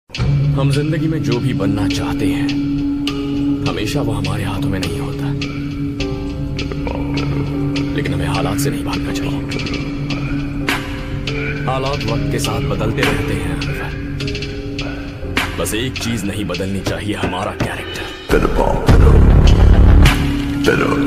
हम जिंदगी में जो भी बनना चाहते हैं हमेशा वो हमारे हाथों में नहीं होता, लेकिन हमें हालात से नहीं भागना चाहिए। हालात वक्त के साथ बदलते रहते हैं अनवर। बस एक चीज नहीं बदलनी चाहिए, हमारा कैरेक्टर।